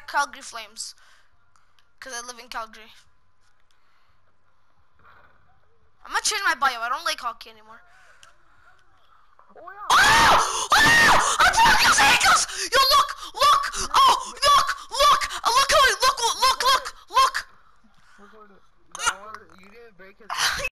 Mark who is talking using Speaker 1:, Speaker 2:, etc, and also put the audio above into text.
Speaker 1: Calgary Flames. Because I live in Calgary. I'm gonna change my bio. I don't like hockey anymore.
Speaker 2: Oh, yeah.
Speaker 1: Oh!